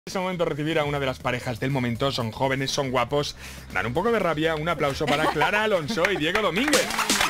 En este momento recibir a una de las parejas del momento. Son jóvenes, son guapos, dan un poco de rabia. Un aplauso para Clara Alonso y Diego Domínguez.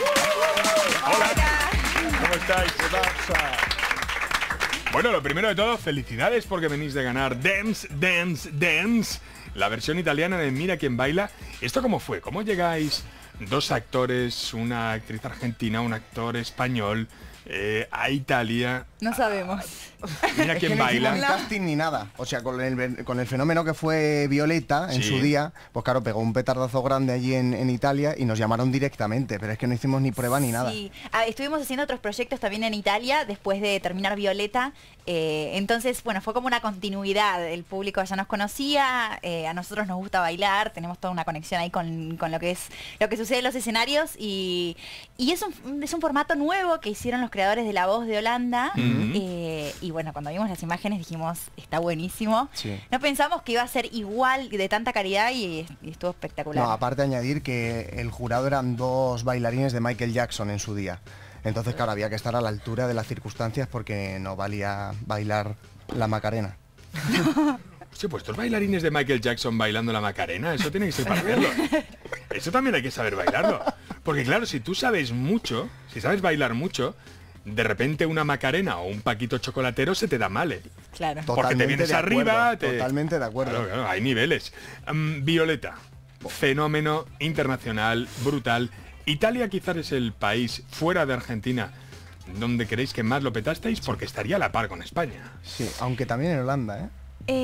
Hola, ¿cómo estáis? ¿Qué pasa? Bueno, lo primero de todo, felicidades porque venís de ganar Dance, Dance, Dance, la versión italiana de Mira quién baila. ¿Esto cómo fue? ¿Cómo llegáis dos actores, una actriz argentina, un actor español, a Italia? No sabemos. Mira quién baila. Ni casting ni nada. O sea, con el fenómeno que fue Violeta en su día, pues claro, pegó un petardazo grande allí en Italia y nos llamaron directamente, pero es que no hicimos ni prueba ni nada. Sí, estuvimos haciendo otros proyectos también en Italia después de terminar Violeta. Entonces, bueno, fue como una continuidad. El público ya nos conocía, a nosotros nos gusta bailar, tenemos toda una conexión ahí con lo que sucede en los escenarios y es un formato nuevo que hicieron los creadores de La Voz de Holanda. Y bueno, cuando vimos las imágenes dijimos, está buenísimo. Sí. No pensamos que iba a ser igual, de tanta calidad, y estuvo espectacular. No, aparte añadir que el jurado eran dos bailarines de Michael Jackson en su día. Entonces, claro, había que estar a la altura de las circunstancias porque no valía bailar la Macarena. Sí, pues estos bailarines de Michael Jackson bailando la Macarena, eso tiene que ser para verlo. Eso también hay que saber bailarlo. Porque claro, si tú sabes mucho, si sabes bailar mucho, de repente una Macarena o un Paquito chocolatero se te da mal, ¿eh? Claro. Porque te vienes arriba. Totalmente de acuerdo. Claro, claro, hay niveles. Violeta, fenómeno internacional, brutal. Italia quizás es el país fuera de Argentina donde creéis que más lo petasteis, porque estaría a la par con España. Sí, aunque también en Holanda, ¿eh?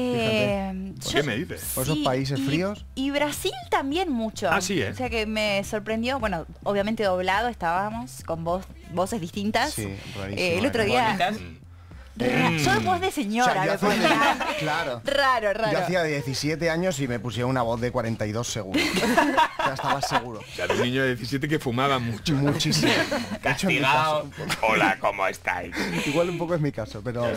¿Qué me dices? ¿Por esos países fríos? Y Brasil también mucho. Ah, sí, ¿eh? O sea que me sorprendió. Bueno, obviamente doblado estábamos, con voces distintas. Sí, el otro día... Yo voz de señora, o sea, me ponía. Claro. Raro. Yo hacía 17 años y me pusieron una voz de 42 segundos. Ya estaba seguro. O sea, de un niño de 17 que fumaba mucho. Muchísimo. Castigado. Hola, ¿cómo estáis? Igual un poco es mi caso, pero...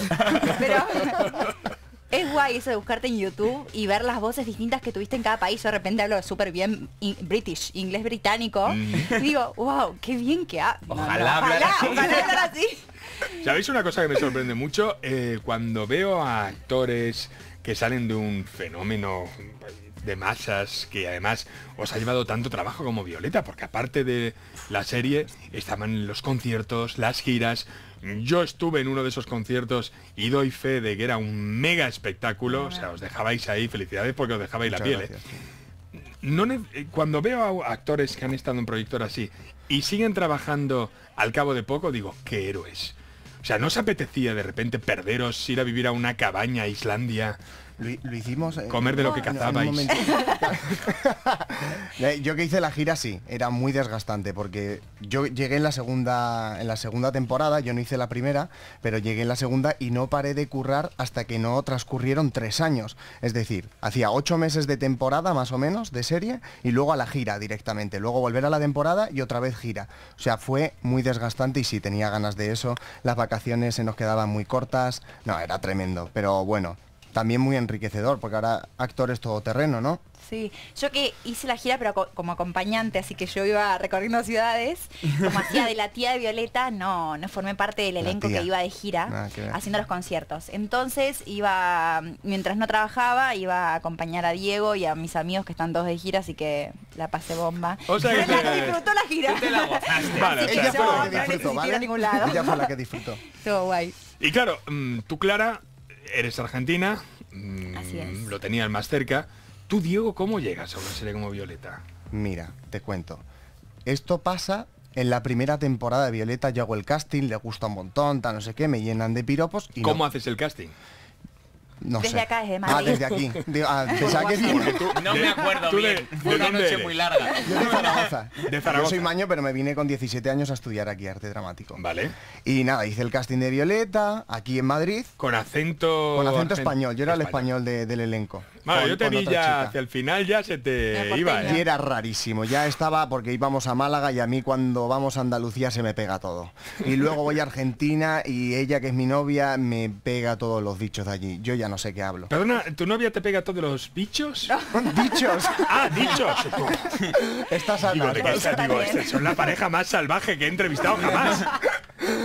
Es guay eso de buscarte en YouTube y ver las voces distintas que tuviste en cada país. Yo de repente hablo súper bien British, inglés británico. Y digo, wow, qué bien que Ojalá hablar así. ¿Sabéis una cosa que me sorprende mucho? Cuando veo a actores que salen de un fenómeno de masas, que además os ha llevado tanto trabajo como Violeta, porque aparte de la serie estaban los conciertos, las giras. Yo estuve en uno de esos conciertos y doy fe de que era un mega espectáculo. O sea, os dejabais ahí, felicidades porque os dejabais la piel. Gracias, Cuando veo a actores que han estado en proyectos así y siguen trabajando al cabo de poco, digo, qué héroes. O sea, ¿no os apetecía de repente perderos, ir a vivir a una cabaña a Islandia? Lo hicimos... comer de lo que cazabais. Yo que hice la gira, sí, era muy desgastante, porque yo llegué en la segunda temporada, yo no hice la primera, pero llegué en la segunda y no paré de currar hasta que no transcurrieron 3 años. Es decir, hacía 8 meses de temporada, más o menos, de serie, y luego a la gira directamente. Luego volver a la temporada y otra vez gira. O sea, fue muy desgastante y sí, tenía ganas de eso. Las vacaciones se nos quedaban muy cortas. No, era tremendo, pero bueno... También muy enriquecedor, porque ahora actor es todoterreno, ¿no? Sí, yo que hice la gira pero como acompañante, así que yo iba recorriendo ciudades, como hacía de la tía de Violeta, no formé parte del elenco que iba de gira, haciendo los conciertos. Entonces iba, mientras no trabajaba, iba a acompañar a Diego y a mis amigos que están todos de gira, así que la pasé bomba. O sea que la que disfrutó la gira. Tú te la gozaste. Vale, ella fue la que disfrutó, ¿vale? A ningún lado. Ella fue la que disfrutó. Estuvo guay. Y claro, tú, Clara, eres argentina, Así es. lo tenías más cerca. Tú, Diego, ¿cómo llegas a una serie como Violeta? Mira, te cuento. Esto pasa en la primera temporada de Violeta. Yo hago el casting, le gusta un montón, no sé qué, me llenan de piropos y ¿Cómo haces el casting? No desde sé. Acá, desde Madrid. Desde aquí. Pensaba que No me acuerdo bien. Fue una noche muy larga. Yo de Zaragoza. De Zaragoza. Yo soy maño, pero me vine con 17 años a estudiar aquí arte dramático. Vale. Y nada, hice el casting de Violeta, aquí en Madrid. Con acento... Con acento español, yo era el español del elenco. Bueno, yo te vi otra ya chica. hacia el final, ya se te iba, Y era rarísimo, ya estaba porque íbamos a Málaga y a mí cuando vamos a Andalucía se me pega todo. Y luego voy a Argentina y ella, que es mi novia, me pega todos los dichos de allí. Yo ya no sé qué hablo. Perdona, ¿tu novia te pega todos los bichos? ¿Dichos? Ah, dichos. Estás Digo, hablando. son la pareja más salvaje que he entrevistado jamás.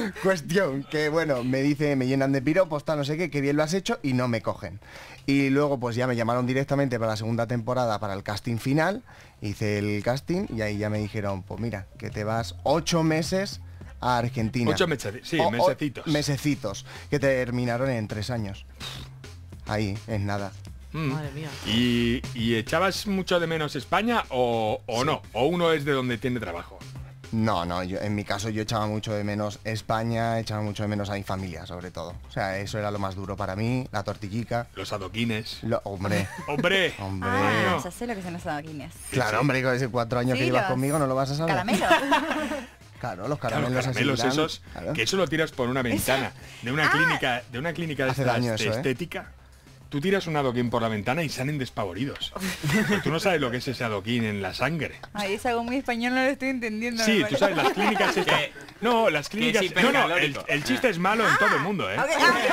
Cuestión, que bueno, me llenan de piropos, tal, no sé qué bien lo has hecho, y no me cogen. Y luego pues ya me llamaron directamente para la segunda temporada, para el casting final, hice el casting y ahí ya me dijeron, pues mira, que te vas 8 meses a Argentina. 8 meses, sí, mesecitos. Mesecitos, que terminaron en 3 años. Ahí, en nada. Madre mía. ¿Y echabas mucho de menos España o Sí. no? ¿O uno es de donde tiene trabajo? No, en mi caso yo echaba mucho de menos España, echaba mucho de menos a mi familia, sobre todo. O sea, eso era lo más duro para mí, la tortillica. Los adoquines. Hombre, ¡Hombre! hombre. Ah, no. ya sé lo que son los adoquines. Claro, hombre, con ese 4 años Sí, que llevas los conmigo no lo vas a saber. Caramelos. Claro, los Claro, caramelos, caramelos así, esos, claro. que eso lo tiras por una ventana de una clínica de Hace estas daño de eso, ¿eh? estética. Tú tiras un adoquín por la ventana y salen despavoridos. Pero tú no sabes lo que es ese adoquín en la sangre. Ay, es algo muy español, no lo estoy entendiendo. Sí, me tú parece. sabes, las clínicas estas... No, las clínicas... es No, no, hipercalórico. el chiste es malo en todo el mundo, ¿eh? Ok,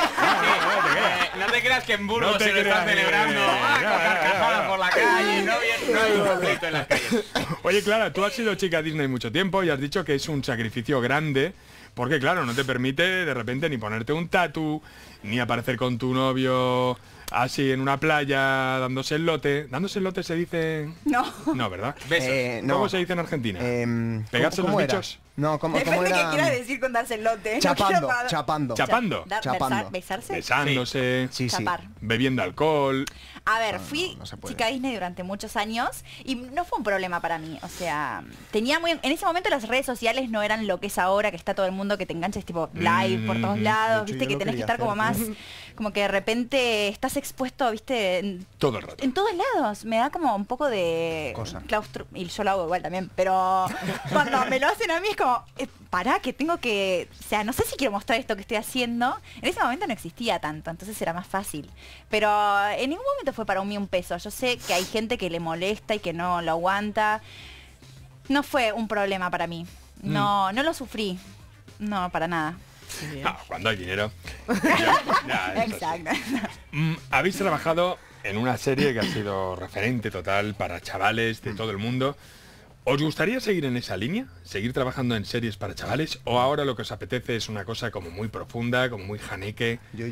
ah, No te creas que en Burgos No te se lo están creas, celebrando con carcajadas por la calle, no hay un conflicto en las calles. Oye, Clara, tú has sido chica Disney mucho tiempo y has dicho que es un sacrificio grande, porque claro, no te permite de repente ni ponerte un tatu, ni aparecer con tu novio así en una playa dándose el lote. ¿Dándose el lote se dice? No. No, ¿verdad? Besos. No. ¿Cómo se dice en Argentina? ¿Cómo ¿Pegarse los era? bichos? No, ¿cómo Depende era? qué quieras decir con darse el lote. Chapando, No quiero chapando. Chapando. Chapando. ¿Besarse? Besándose, Sí, sí. Chapar. bebiendo alcohol. A ver, fui no se puede. chica Disney durante muchos años y no fue un problema para mí. O sea, tenía muy... En ese momento las redes sociales no eran lo que es ahora, que está todo el mundo que te enganches tipo live por todos lados, de hecho, viste, yo que lo tenés que quería estar como más... hacer. Como que de repente estás expuesto, viste, Todo el rato. en todos lados. Me da como un poco de Cosa. claustro... Y yo lo hago igual también, pero cuando me lo hacen a mí es como... pará, que tengo que... O sea, no sé si quiero mostrar esto que estoy haciendo. En ese momento no existía tanto, entonces era más fácil. Pero en ningún momento fue para mí un peso. Yo sé que hay gente que le molesta y que no lo aguanta. No fue un problema para mí. No, no lo sufrí. No, para nada. Ah, cuando hay dinero. Ya, es así. Exacto. Habéis trabajado en una serie que ha sido referente total para chavales de todo el mundo. ¿Os gustaría seguir en esa línea? ¿Seguir trabajando en series para chavales? ¿O ahora lo que os apetece es una cosa como muy profunda, como muy janeque? Yo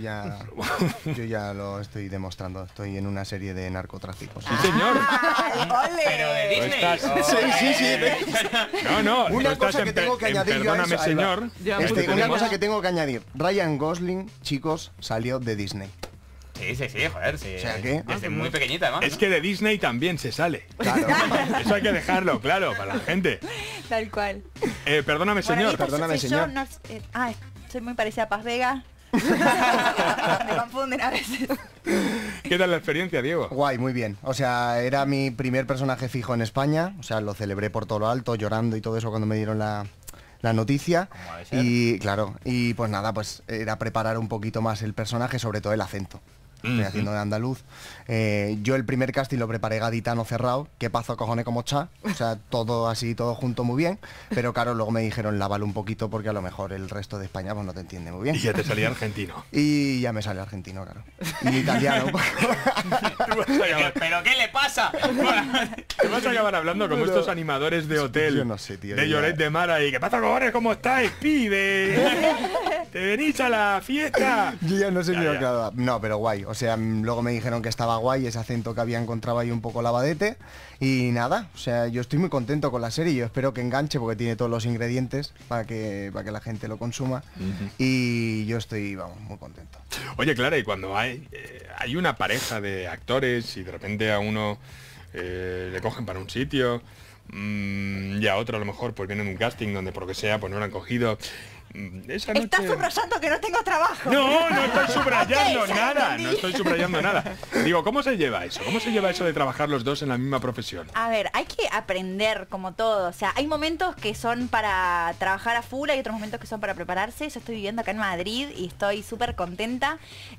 ya lo estoy demostrando. Estoy en una serie de narcotráficos. ¡Sí, señor! ¡Ay, ole! Pero de Tú Disney. estás- Sí. No, tú Una estás cosa que en tengo que añadir yo a Perdóname, eso, ahí va. señor. Ya, porque porque Una tenemos- cosa que tengo que añadir. Ryan Gosling, chicos, salió de Disney. Sí, joder, sí. O sea, ¿qué? Desde muy pequeñita, además. Es que de Disney también se sale. Claro. Eso hay que dejarlo, claro, para la gente. Tal cual. Perdóname, Bueno, señor. y pues, perdóname, soy señor. yo, soy muy parecida a Paz Vega. Me confunden a veces. ¿Qué tal la experiencia, Diego? Guay, muy bien. O sea, era mi primer personaje fijo en España. O sea, lo celebré por todo lo alto, llorando y todo eso cuando me dieron la noticia. Como debe ser. Y claro, y pues nada, pues era preparar un poquito más el personaje, sobre todo el acento. Estoy haciendo de andaluz. Yo el primer casting lo preparé gaditano cerrado, que pazo cojones como cha. O sea, todo así, todo junto muy bien. Pero claro, luego me dijeron lávalo un poquito porque a lo mejor el resto de España pues no te entiende muy bien. Y ya te salía argentino. Y ya me sale argentino, claro. Y italiano. Tú vas a acabar- ¿Pero qué le pasa? Te vas a acabar hablando como estos animadores de hotel. Yo no sé, tío, De ya. Lloret de Mar ahí. ¿Qué pasa, cojones? ¿Cómo estáis, pibe? ¿Te venís a la fiesta? Yo ya no sé Ya, ni lo ya. que hablaba. No, pero guay. O sea, luego me dijeron que estaba guay, ese acento que había encontrado ahí un poco lavadete. Y nada, o sea, yo estoy muy contento con la serie. Yo espero que enganche porque tiene todos los ingredientes para que la gente lo consuma. Y yo estoy, vamos, muy contento. Oye, Clara, y cuando hay una pareja de actores y de repente a uno le cogen para un sitio y a otro a lo mejor pues viene en un casting donde por lo que sea pues no lo han cogido. Esa noche... Estás subrayando que no tengo trabajo. No, no estoy subrayando Ok, ya nada, entendí. no estoy subrayando nada. Digo, ¿cómo se lleva eso? ¿Cómo se lleva eso de trabajar los dos en la misma profesión? A ver, hay que aprender como todo. O sea, hay momentos que son para trabajar a full, hay otros momentos que son para prepararse. Yo estoy viviendo acá en Madrid y estoy súper contenta.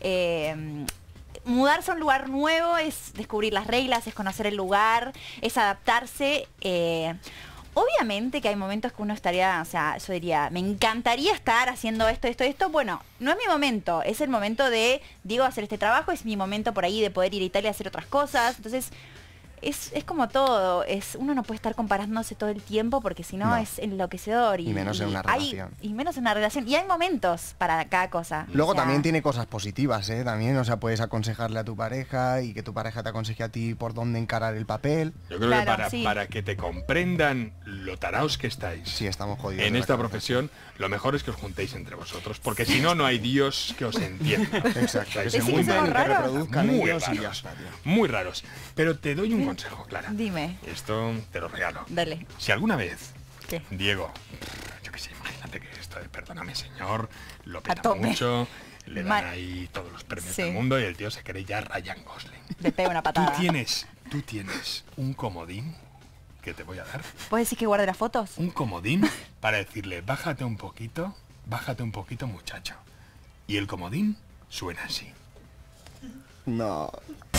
Mudarse a un lugar nuevo es descubrir las reglas, es conocer el lugar, es adaptarse. Obviamente que hay momentos que uno estaría, o sea, yo diría, me encantaría estar haciendo esto. Bueno, no es mi momento, es el momento de, digo, hacer este trabajo, es mi momento por ahí de poder ir a Italia a hacer otras cosas. Entonces, Es como todo, uno no puede estar comparándose todo el tiempo porque si no es enloquecedor. Y menos en una relación. Y menos en una relación. Y hay momentos para cada cosa. Luego o sea, también tiene cosas positivas, ¿eh? También, o sea, puedes aconsejarle a tu pareja y que tu pareja te aconseje a ti por dónde encarar el papel. Yo creo Claro, que para que te comprendan lo taraos que estáis Sí, estamos jodidos. en de la esta cabeza. profesión, lo mejor es que os juntéis entre vosotros, porque si no, no hay Dios que os entienda. Exacto, que se Es que junten somos y que raros. reproduzcan Muy ellos y ya raros, está, tío. muy raros. Pero te doy un consejo, Clara. Dime. Esto te lo regalo. Dale. Si alguna vez, ¿Qué? Diego, yo qué sé, imagínate que esto de perdóname señor, lo peta tope. mucho, le dan Mal. ahí todos los premios Sí. del mundo y el tío se cree ya Ryan Gosling. Le pego una patada. Tú tienes un comodín que te voy a dar. ¿Puedes decir que guarde las fotos? Un comodín para decirle, bájate un poquito muchacho. Y el comodín suena así. No.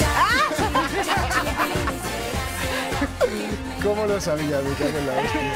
¿Cómo lo sabía? Me cago en la hostia.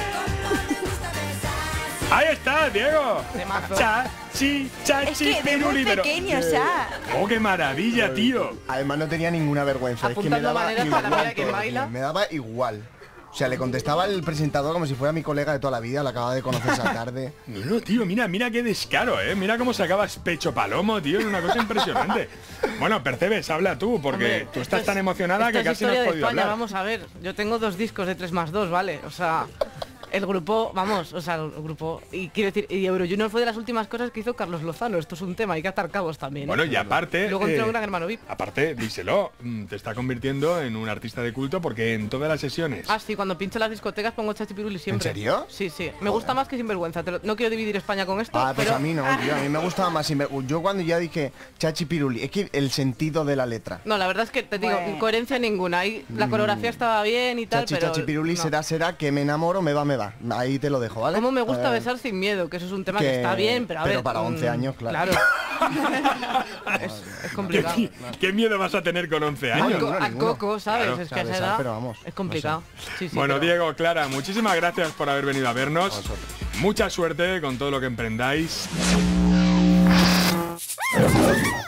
¡Ahí está, Diego! Es Chachi, que de muy pequeño ya. ¡Oh, qué maravilla, tío! Además no tenía ninguna vergüenza. Es que me Apuntando daba maneras para igual ver a quién todo, baila. tío. Me daba igual. O sea, le contestaba el presentador como si fuera mi colega de toda la vida, la acababa de conocer esa tarde. No, tío, mira qué descaro, ¿eh? Mira cómo sacabas pecho palomo, tío, es una cosa impresionante. Bueno, Percebes, habla tú, porque Hombre, tú estás esto tan es- emocionada esto que es casi no has historia de podido España, hablar. vamos a ver. Yo tengo 2 discos de 3+2, ¿vale? O sea, el grupo, vamos, o sea, el grupo... Y quiero decir, y Eurojunior fue de las últimas cosas que hizo Carlos Lozano. Esto es un tema, hay que atar cabos también. ¿eh? Bueno, y aparte... Luego entró un gran hermano VIP. Aparte, díselo, te está convirtiendo en un artista de culto porque en todas las sesiones... Ah, sí, cuando pincho las discotecas pongo Chachi Piruli siempre. ¿En serio? Sí, sí. Me gusta más que Sinvergüenza. No quiero dividir España con esto, Ah, pues pero... a mí no, tío. A mí me gustaba más. Yo cuando ya dije Chachi Piruli, es que el sentido de la letra. No, la verdad es que te digo, Bueno. coherencia ninguna. Ahí la coreografía estaba bien y tal, Chachi, pero... Chachi Piruli, no. será, que me enamoro, me va. Ahí te lo dejo, ¿vale? Cómo me gusta A ver. besar sin miedo, que eso es un tema que está bien, pero a ver... Pero para 11 años, claro. Es complicado. ¿Qué miedo vas a tener con 11 No, años? ninguno, A ninguno. Coco, ¿sabes? Claro, es que o a sea, esa besar, edad pero vamos, es complicado. Sí, sí, Bueno, pero- Diego, Clara, muchísimas gracias por haber venido a vernos. Mucha suerte con todo lo que emprendáis.